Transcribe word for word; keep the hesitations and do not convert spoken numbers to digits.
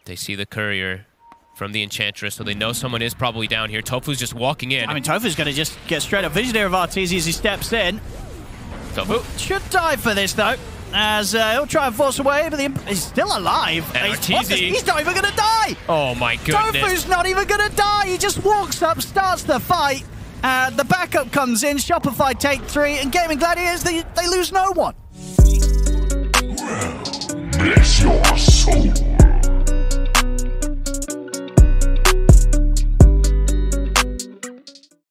They see the courier from the Enchantress, so they know someone is probably down here. Tofu's just walking in. I mean, Tofu's going to just get straight up vision here of Arteezy as he steps in. Tofu should die for this, though, as uh, he'll try and force away, but the he's still alive. And he's, Arteezy. he's not even going to die! Oh my goodness. Tofu's not even going to die! He just walks up, starts the fight. Uh, the backup comes in, Shopify take three, and Gaming Gladiators, they, they lose no one. Bless your